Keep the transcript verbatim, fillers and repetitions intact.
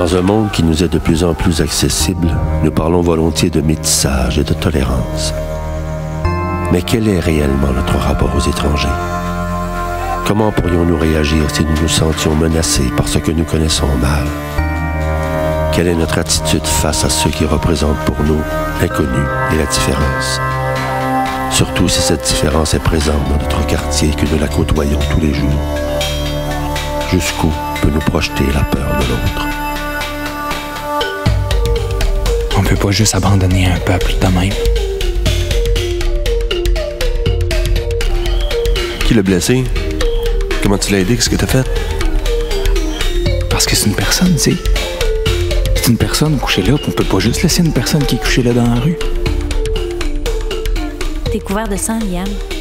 Dans un monde qui nous est de plus en plus accessible, nous parlons volontiers de métissage et de tolérance. Mais quel est réellement notre rapport aux étrangers? Comment pourrions-nous réagir si nous nous sentions menacés par ce que nous connaissons mal? Quelle est notre attitude face à ceux qui représentent pour nous l'inconnu et la différence? Surtout si cette différence est présente dans notre quartier et que nous la côtoyons tous les jours. Jusqu'où peut nous projeter la peur de l'autre? On peut pas juste abandonner un peuple de même. Qui l'a blessé? Comment tu l'as aidé? Qu'est-ce que t'as fait? Parce que c'est une personne, tu sais. C'est une personne couchée là, puis on peut pas juste laisser une personne qui est couchée là dans la rue. T'es couvert de sang, Liam.